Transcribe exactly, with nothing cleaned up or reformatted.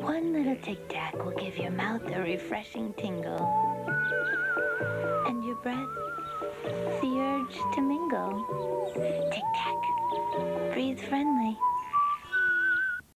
One little tic-tac will give your mouth a refreshing tingle. And your breath, the urge to mingle. Tic-tac, breathe friendly.